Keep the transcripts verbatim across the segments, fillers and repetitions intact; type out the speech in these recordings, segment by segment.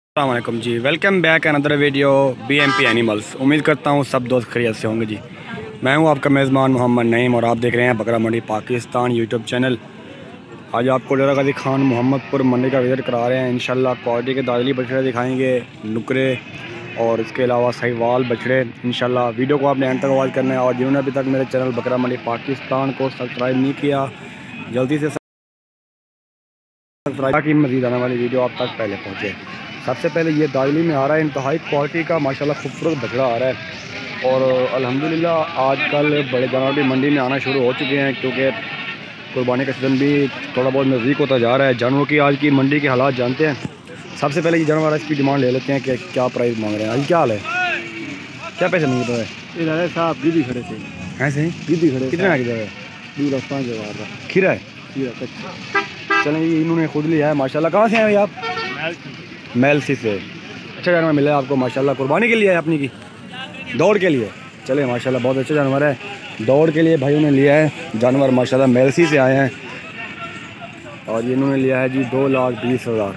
अस्सलामुअलैकुम जी, welcome back another video B M P animals. उम्मीद करता हूँ सब दोस्त खैरियत से होंगे जी। मैं हूँ आपका मेज़बान मोहम्मद नईम और आप देख रहे हैं बकरा मंडी पाकिस्तान यूट्यूब चैनल। आज आपको डेरा गाजी खान मोहम्मदपुर मंडी का विज़िट करा रहे हैं। इंशाल्लाह क्वालिटी के दादली बछड़े दिखाएंगे, नुकरे और इसके अलावा सहीवाल बछड़े। इंशाल्लाह वीडियो को आपने एंड तक वॉच करना है और जिन्होंने अभी तक मेरे चैनल बकरा मंडी पाकिस्तान को सब्सक्राइब नहीं किया, जल्दी से सब्सक्राइब की मज़ीद आने वाली वीडियो आप तक पहले पहुँचे। सबसे पहले ये दादली में आ रहा है, इंतहाई क्वालिटी का माशाल्लाह खूबसूरत बछड़ा आ रहा है। और अल्हम्दुलिल्लाह आजकल बड़े जानवर भी मंडी में आना शुरू हो चुके हैं, क्योंकि कुर्बानी का सीज़न भी थोड़ा बहुत नज़दीक होता जा रहा है। जानवरों की आज की मंडी के हालात जानते हैं। सबसे पहले ये जानवर इसकी डिमांड ले लेते हैं कि क्या प्राइस मांग रहे हैं। आज क्या हाल है, क्या पैसे मांगते हैं? इधर साहब दीदी खड़े थे, ऐसे ही दीदी खड़े कितने आगे जाए? दूर पाँच जगह खीरा है, खीरा कच्चा। चलें ये इन्होंने खुद लिया है माशाल्लाह। कहाँ से हैं आप? मेलसी से। अच्छा जानवर मिला है आपको माशाल्लाह। कुर्बानी के लिए है अपनी की, दौड़ के लिए? चले माशाल्लाह, बहुत अच्छा जानवर है। दौड़ के लिए भाइयों ने लिया है जानवर माशाल्लाह, मेलसी से आए हैं। और ये इन्होंने लिया है जी दो लाख बीस हज़ार।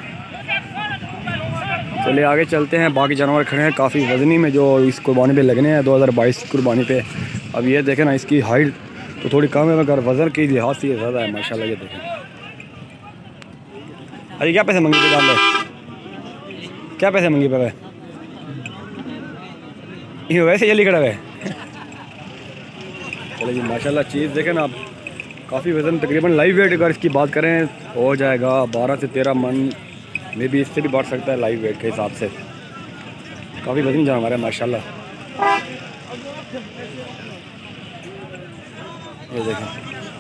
चलिए आगे चलते हैं। बाकी जानवर खड़े हैं काफ़ी वज़नी में जो इस कुर्बानी पे लगने हैं दो हज़ार बाईस कुर्बानी पे। अब ये देखें ना, इसकी हाइट तो थोड़ी कम है मगर वज़न के लिहाज से ये ज़्यादा है माशाल्लाह। ये देखें। अरे क्या पैसे मंगे दाम है? क्या पैसे मंगी पे? ये वैसे जल्दी खड़ा है। चलिए जी माशाल्लाह चीज़ देखें ना आप, काफ़ी वज़न तकरीबन लाइव वेट अगर इसकी बात करें हो जाएगा बारह से तेरह मन में भी, इससे भी बढ़ सकता है लाइव वेट के हिसाब से। काफ़ी वज़नी जानवर है माशाल्लाह। ये देखें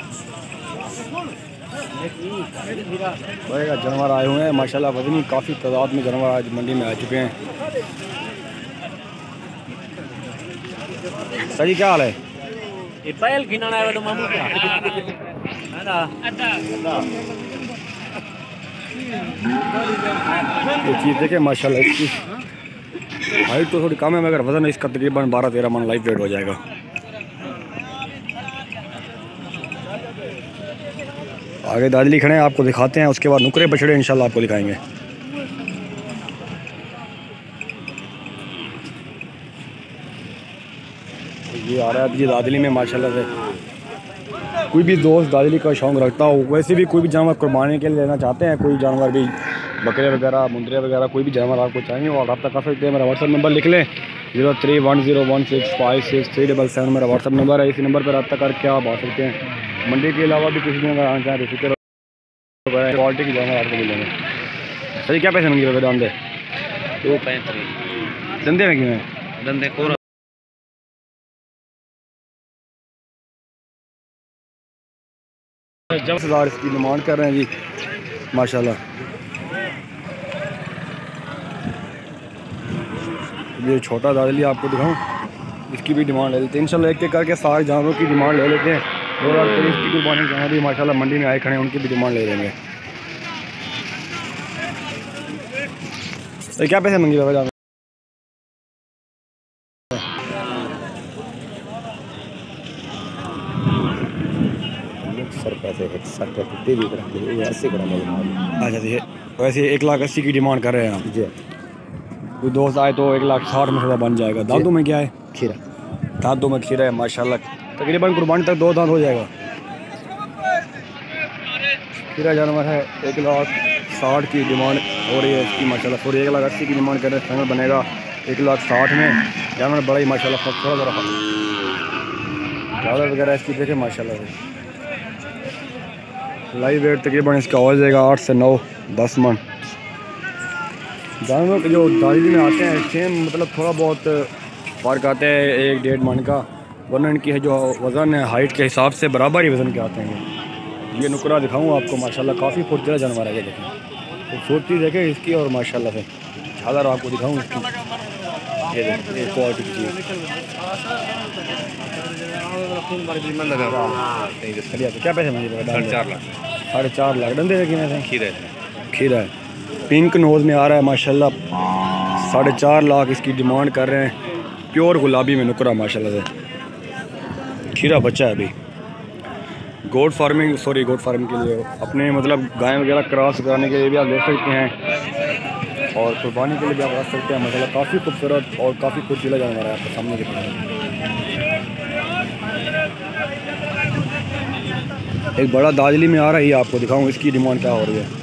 बड़े जानवर आए हुए हैं माशाल्लाह, वज़नी काफ़ी तादाद में जानवर आज मंडी में आ चुके हैं। सर जी क्या हाल है? ये बैल खिनाना है तो मामू क्या है ना। ये चीज़ देखें माशाल्लाह, इसकी हाइट तो थोड़ी कम है मगर वज़न इसका तकरीबन बारह तेरह मन लाइव वेट हो जाएगा। आगे दादली खड़े हैं, आपको दिखाते हैं, उसके बाद नुकरे बछड़े इंशाल्लाह आपको दिखाएंगे। ये आ रहा है जी दादली में माशाल्लाह से। कोई भी दोस्त दादली का शौक़ रखता हो, वैसे भी कोई भी जानवर कुर्बानी के लिए लेना चाहते हैं, कोई जानवर भी बकरे वगैरह मुंदरे वगैरह कोई भी जानवर आपको चाहिए और रब्ता कर सकते हैं। मेरा व्हाट्सअप नंबर लिख लें, zero three one zero one six five six three double seven मेरा व्हाट्सअप नंबर है। इसी नंबर पर रब्ता करके आप आ सकते हैं। मंडी के अलावा भी कुछ दिन अगर आना चाहें तो फिक्र क्वालिटी की जानवर आपको मिलेंगे। सही क्या पैसे मंगे दाम दे? दो पैंतीस धंधे में क्यों धंधे को जब हज़ार इसकी डिमांड कर रहे हैं जी माशाल्लाह। ये छोटा दादली आपको दिखाऊं, इसकी भी डिमांड ले लेते हैं इंशाल्लाह। एक एक करके सारे जानवरों की डिमांड ले लेते हैं। दो हज़ार तेईस की कुर्बानी जहाँ भी माशाल्लाह मंडी में आए खड़े हैं उनकी भी डिमांड ले लेंगे। तो क्या पैसे मंगी बाबा? सर पैसे ऐसे अच्छा जी, वैसे एक लाख अस्सी की डिमांड कर रहे हैं आप जी। कोई दोस्त आए तो एक लाख साठ में थोड़ा बन जाएगा। दांतों में क्या है? खीरा। दांतों में खीरा है माशाल्लाह, तकरीबन कुर्बानी तक दो दांत हो जाएगा। खीरा जानवर है, एक लाख साठ की डिमांड हो रही है इसकी माशाल्लाह। सॉरी एक लाख अस्सी की डिमांड कर रहे हैं, फाइनल बनेगा एक लाख साठ में। जानवर बड़ा ही माशाल्लाह, थोड़ा ज़रा ज़्यादा वगैरह इसकी देखें माशाल्लाह से। लाइव वेट तकरीबन इसका हो जाएगा आठ से नौ दस मन। जानवरों के जो दादली में आते हैं सेम मतलब थोड़ा बहुत फ़र्क आता है एक डेढ़ मन का, वरना इनकी है जो वज़न है हाइट के हिसाब से बराबर ही वज़न के आते हैं। ये नुकरा दिखाऊँ आपको माशाल्लाह, काफ़ी फुर्तीला जानवर है। ये देखें खूबसूरती देखें इसकी और माशाल्लाह से झालर आपको दिखाऊँ इसकी। ये देखें ये क्वालिटी की चीज़। क्या पैसे मिले? साढ़े चार लाख साढ़े चार लाख डंडे लगे में खीरा है। खीरा है, पिंक नोज़ में आ रहा है माशाल्लाह। साढ़े चार लाख इसकी डिमांड कर रहे हैं। प्योर गुलाबी में नुकरा माशाल्लाह से। खीरा बच्चा है अभी। Goat farming sorry goat farming के लिए अपने मतलब गाय वगैरह क्रॉस कराने के लिए भी आप देख सकते हैं। और कुर्बानी के लिए भी आप रख सकते हैं। माशाल्लाह काफ़ी खूबसूरत और काफ़ी खूबसूरत जानवर है आपके सामने की तरह। एक बड़ा दाजली में आ रहा है, आपको दिखाऊँ इसकी डिमांड क्या हो रही है।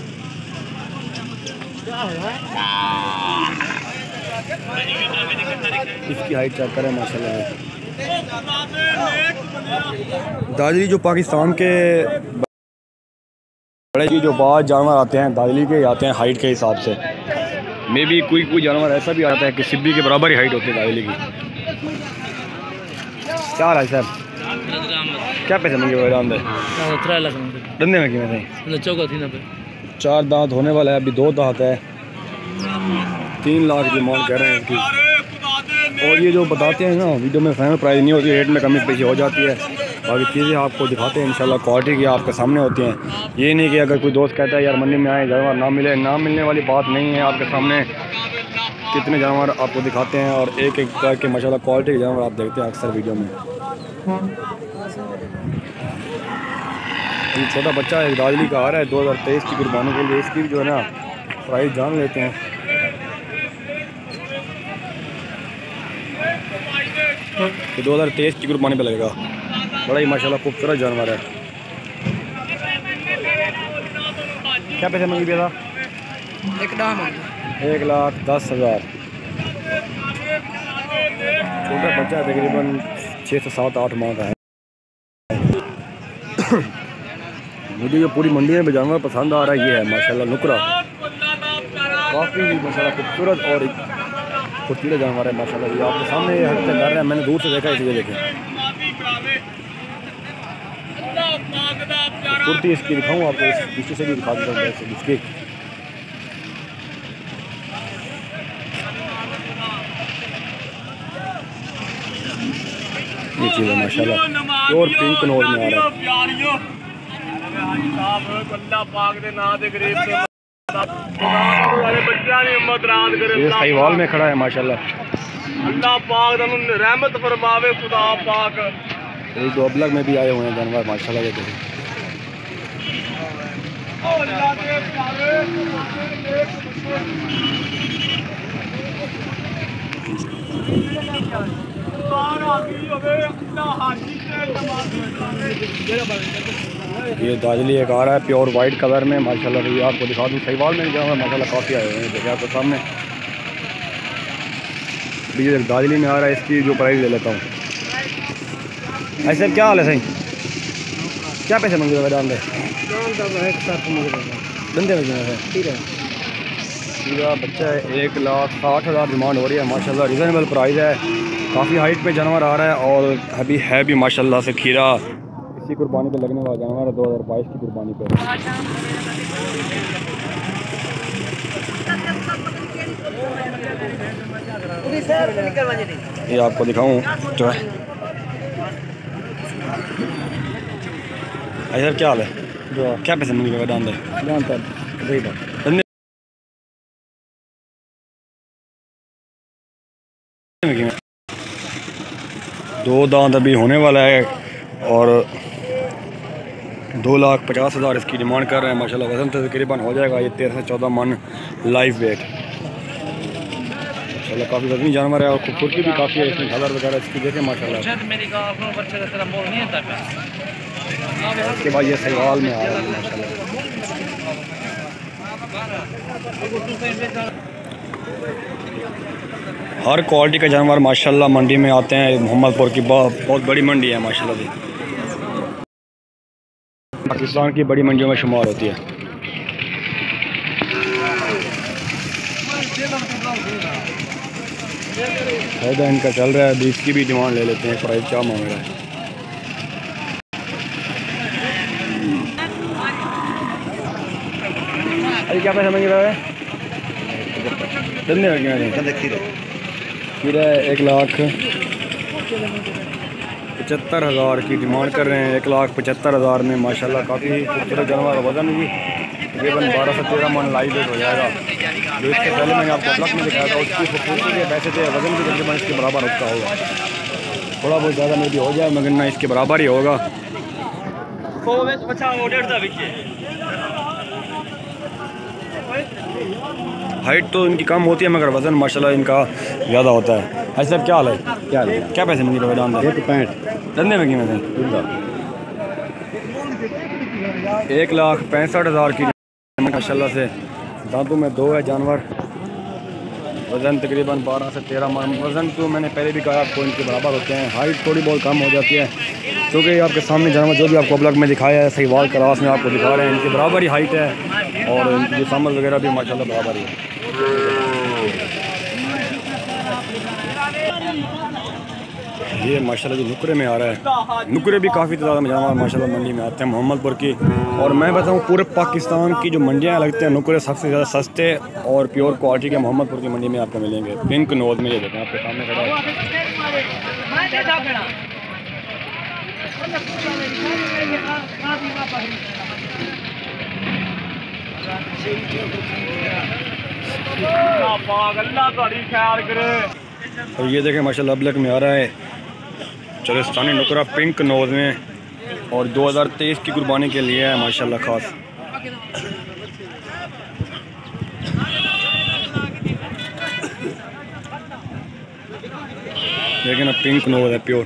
इसकी हाइट चेक करें माशाल्लाह। दाजली जो पाकिस्तान के बड़े की जो बात जानवर आते हैं दाजली के आते हैं हाइट के हिसाब से। मे भी कोई कोई जानवर ऐसा भी आता है कि सिब्बी के बराबर ही हाइट होती है दाजली की। क्या हाल है साहब, क्या पैसे मंगे हुए दाम धंधे में कि चार दांत होने वाला है, अभी दो दांत है, तीन लाख की डिमांड कह रहे हैं इनकी। और ये जो बताते हैं ना वीडियो में फाइनल प्राइस नहीं होती, रेट में कमी पेशी हो जाती है। बाकी चीज़ें आपको दिखाते हैं इंशाल्लाह, क्वालिटी की आपके सामने होती हैं। ये नहीं कि अगर कोई दोस्त कहता है यार मंडी में आए जानवर ना मिले, ना मिलने वाली बात नहीं है। आपके सामने कितने जानवर आपको दिखाते हैं और एक एक करके माशाल्लाह क्वालिटी के जानवर आप देखते हैं अक्सर वीडियो में। ये छोटा बच्चा एक दाजली का आ रहा है दो हज़ार तेईस की कुर्बानी के लिए, इसकी जो है ना प्राइस जान लेते हैं। ये दो हज़ार तेईस की कुर्बानी पे लगेगा, बड़ा ही माशाल्लाह खूबसूरत जानवर है। क्या पैसे मंगी भैया? एक दाम एक लाख दस हज़ार। छोटा बच्चा तकरीबन छः से सात आठ माह का है। मुझे जो पूरी मंडी में जानवर पसंद आ रहा है ये है माशाल्लाह नुकरा, काफ़ी माशाल्लाह खूबसूरत और खूबसूरत जानवर है माशाल्लाह। ये आपके सामने हरकत कर रहे हैं, मैंने दूर से देखा इसलिए देखें। कुर्ती इसकी दिखाऊँ आपको, इस पीछे से भी दिखा देता हूँ इसकी। ये चीज़ है माशाल्लाह और पिंक कनौर में आ रहा है। ये साहिवाल में खड़ा है माशाल्लाह। अल्लाह पाक रहमत फरमावे खुदा पाक। एक दो अबलग में भी आए हुए हैं जानवर माशाल्लाह। ये देखिए ये दाजली एक आ रहा है प्योर वाइट कलर में माशाल्लाह। ये आपको दिखा दूँ साहिवाल में जानवर माशाल्लाह काफ़ी आए हुए हैं, देखिए आपको सामने। ये दाजली में आ रहा है, इसकी जो प्राइस ले लेता हूँ। ऐसे क्या हाल है सही, क्या पैसे मंगे हुए दाम दे धंधे में है? ठीक है, पूरा बच्चा है, एक लाख साठ हज़ार डिमांड हो रही है माशाल्लाह। रिजनेबल प्राइस है, काफ़ी हाइट पे जानवर आ रहा है और अभी है भी माशाल्लाह से खीरा। इसी कुर्बानी पे लगने वाला जानवर है दो हज़ार बाईस की कुर्बानी पे। ये आपको दिखाऊं जो है। सर क्या हाल है, क्या पैसे मंगे दाम दे दो दांत अभी होने वाला है और दो लाख पचास हज़ार इसकी डिमांड कर रहे हैं माशाल्लाह। वज़न तो तकरीबन हो जाएगा ये तेरह से चौदह मन लाइव वेट माशाल्लाह। काफ़ी वजनी जानवर है और खूबसूरती भी काफ़ी है इसमें, झालर वगैरह इसकी देखें माशाल्लाह। इसके बाद ये साहिवाल में आ रहा है माशाल्लाह। हर क्वालिटी का जानवर माशाल्लाह मंडी में आते हैं। मोहम्मदपुर की बहुत बड़ी मंडी है माशाल्लाह जी, पाकिस्तान की बड़ी मंडियों में शुमार होती है। फायदा इनका चल रहा है, अभी इसकी भी डिमांड ले लेते हैं, प्राइस क्या मांग रहा है। अरे क्या पैसा मांग रहा है धंधे में? खीरा एक लाख पचहत्तर हज़ार की डिमांड कर रहे हैं, एक लाख पचहत्तर हज़ार में माशाल्लाह। काफ़ी खूबसूरत जानवर, वजन भी तकरीबन बारह से तेरह मन लाइव वेट हो जाएगा। जो इससे पहले मैंने आपको ब्लॉक में दिखाया था उसकी खूबसूरती के वैसे थे, वजन भी तकरीबन इसके बराबर उसका होगा, थोड़ा बहुत ज़्यादा में भी हो जाए मगर ना इसके बराबर ही होगा। हाइट तो इनकी कम होती है मगर वज़न माशाल्लाह इनका ज़्यादा होता है। ऐसे अब क्या हाल है? क्या क्या पैसे मंगी रहे दाम? एक पैंठ धंधे में कीमत है एक लाख पैंसठ हज़ार की माशाल्लाह से। दांतों में दो है जानवर। वज़न तकरीबन बारह से तेरह मन। वज़न तो मैंने पहले भी कहा आपको इनके बराबर होते हैं। हाइट थोड़ी बहुत कम हो जाती है क्योंकि आपके सामने जानवर जो भी आपको ब्लॉग में दिखाया है सहीवाल क्रास में आपको दिखा रहे हैं, इनके बराबर ही हाइट है और इनकी जो सामल वगैरह भी माशाल्लाह बराबर ही है। ये माशाल्लाह जो नुकरे में आ रहा है, नुकरे भी काफ़ी ज़्यादा जानवर माशाल्लाह मंडी में आते हैं मोहम्मदपुर की। और मैं बताऊँ पूरे पाकिस्तान की जो मंडियाँ लगते हैं नुकरे सबसे ज़्यादा सस्ते और प्योर क्वालिटी के मोहम्मदपुर की मंडी में आपको मिलेंगे। पिंक नोज में ये देखें आपके सामने खड़ा है। और ये देखें माशाल्लाह ब्लैक में आ रहा है चलिस्तानी नुकरा पिंक नोज में और दो हज़ार तेईस की कुर्बानी के लिए है माशाल्लाह खास। देखिए ना पिंक नोज है प्योर।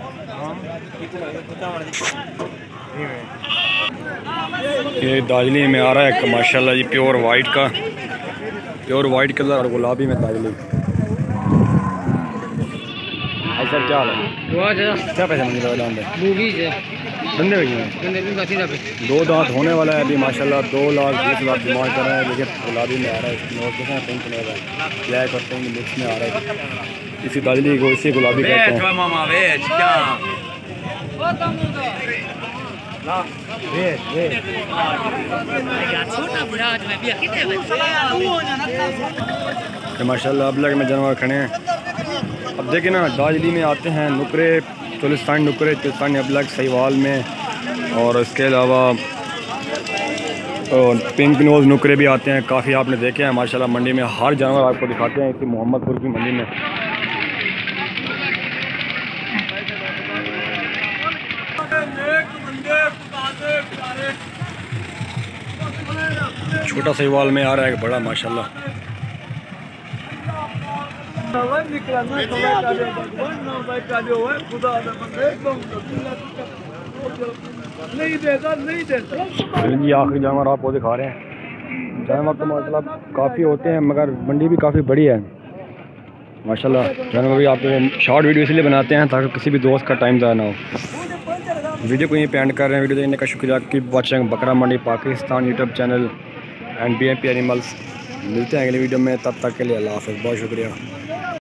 ये दाजली में आ रहा है माशाल्लाह जी प्योर वाइट का, प्योर वाइट कलर और गुलाबी में दाजली। सर क्या हाल है? क्या पैसे मंगे रहे दाम धंधे में? दो दांत होने वाला है अभी माशाल्लाह। दो लाख बीस हज़ार डिमांड कर रहे हैं लेकिन गुलाबी में आ रहा है। नोट देखें पिंक में है, ब्लैक और पिंक मिक्स में आ रहा है। इसी दाजली को इसी गुलाबी कहते हैं। माशाल्लाह अब लग में जानवर खड़े हैं। अब देखिए ना दाजली में आते हैं नुकरे, चोलिस्तानी नुकरे, चोलिस्तानी अबलग सहीवाल में और इसके अलावा पिंक नोज नुकरे भी आते हैं। काफ़ी आपने देखे हैं माशाल्लाह मंडी में हर जानवर आपको दिखाते हैं इसी मोहम्मदपुर की मंडी में। छोटा सहीवाल में आ रहा है बड़ा माशाल्लाह। जी आखिरी जानवर आपको दिखा रहे हैं। जानवर तो मतलब काफ़ी होते हैं मगर मंडी भी काफ़ी बड़ी है माशाल्लाह। जानवर भी आपको शॉर्ट वीडियो इसलिए बनाते हैं ताकि किसी भी दोस्त का टाइम ज़्यादा ना हो। वीडियो को यहीं पे एंड कर रहे हैं। वीडियो देखने का शुक्रिया। कीप वाचिंग बकरा मंडी Pakistan YouTube channel and B M P animals. मिलते हैं अगले वीडियो में, तब तक के लिए अल्लाह हाफ़िज़। बहुत शुक्रिया।